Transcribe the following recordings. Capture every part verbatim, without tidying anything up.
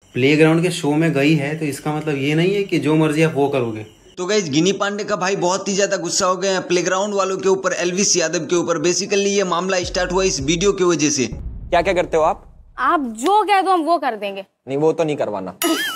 Playground के show में गई है तो इसका मतलब ये नहीं है कि जो मर्जी आप वो करोगे। तो गाइस गिनी पांडे का भाई बहुत ही ज्यादा गुस्सा हो गए हैं प्लेग्राउंड वालों के ऊपर, एल्विस यादव के ऊपर। बेसिकली ये मामला स्टार्ट हुआ इस वीडियो की वजह से। क्या क्या करते हो आप? आप जो कह दो हम वो कर देंगे। नहीं, वो तो नहीं करवाना।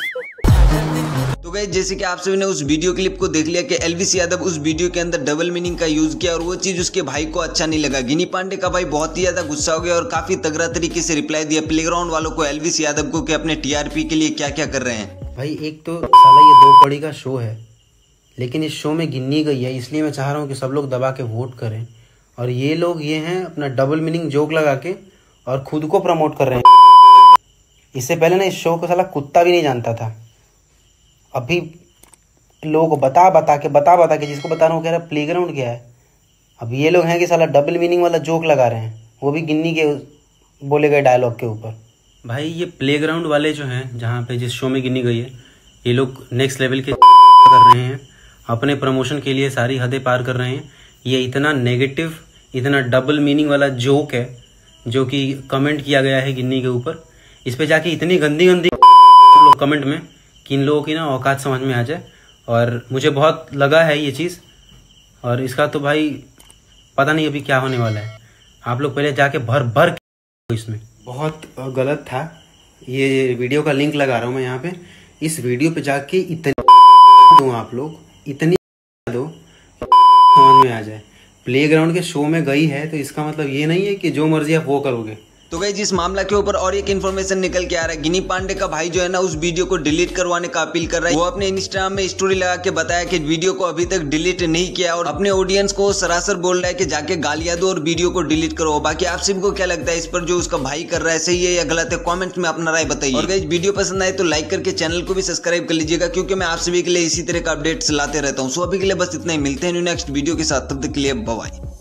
तो गाइस जैसे कि आप सभी ने उस वीडियो क्लिप को देख लिया कि एल्विस यादव उस वीडियो के अंदर डबल मीनिंग का यूज किया और वो चीज उसके भाई को अच्छा नहीं लगा। गिनी पांडे का भाई बहुत ही ज्यादा गुस्सा हो गया और काफी तगड़ा तरीके से रिप्लाई दिया प्लेग्राउंड वालों को, एल्विस यादव को, कि अपने टीआरपी के लिए क्या क्या कर रहे हैं। भाई एक तो साला ये दो कड़ी का शो है, लेकिन इस शो में गिनी गई है, इसलिए मैं चाह रहा हूँ कि सब लोग दबा के वोट करें। और ये लोग ये हैं अपना डबल मीनिंग जोक लगा के और खुद को प्रमोट कर रहे हैं। इससे पहले ना इस शो को साला कुत्ता भी नहीं जानता था। अभी लोगों को बता बता के बता बता के जिसको बता रहा हूँ कह रहा प्लेग्राउंड क्या है। अब ये लोग हैं कि साला डबल मीनिंग वाला जोक लगा रहे हैं, वो भी गिन्नी के बोले गए डायलॉग के ऊपर। भाई ये प्लेग्राउंड वाले जो हैं, जहाँ पे जिस शो में गिनी गई है, ये लोग नेक्स्ट लेवल के कर रहे हैं, अपने प्रमोशन के लिए सारी हदें पार कर रहे हैं। ये इतना नेगेटिव, इतना डबल मीनिंग वाला जोक है जो कि कमेंट किया गया है गिन्नी के ऊपर। इस पे जाके इतनी गंदी गंदी लोग कमेंट में कि इन लोगों की ना औकात समझ में आ जाए। और मुझे बहुत लगा है ये चीज़, और इसका तो भाई पता नहीं अभी क्या होने वाला है। आप लोग पहले जाके भर भर इसमें बहुत गलत था। ये वीडियो का लिंक लगा रहा हूँ मैं यहाँ पे। इस वीडियो पे जाके इतनी दो आप लोग, इतनी दो समझ में आ जाए। प्लेग्राउंड के शो में गई है तो इसका मतलब ये नहीं है कि जो मर्जी आप वो करोगे। तो गाइस इस मामला के ऊपर और एक इन्फॉर्मेशन निकल के आ रहा है। गिनी पांडे का भाई जो है ना उस वीडियो को डिलीट करवाने का अपील कर रहा है। वो अपने इंस्टाग्राम में स्टोरी लगा के बताया कि वीडियो को अभी तक डिलीट नहीं किया और अपने ऑडियंस को सरासर बोल रहा है कि जाके गालियां दो और वीडियो को डिलीट करो। बाकी आप सभी को क्या लगता है इस पर जो उसका भाई कर रहा है, सही है या गलत है? कॉमेंट में अपना राय बताइए। और गाइस वीडियो पसंद आए तो लाइक करके चैनल को भी सब्सक्राइब कर लीजिएगा, क्योंकि मैं आप सभी के लिए इसी तरह का अपडेट्स लाते रहता हूँ। सो अभी के लिए बस इतना ही, मिलते हैं नेक्स्ट वीडियो के साथ, तब तक के लिए बाय बाय।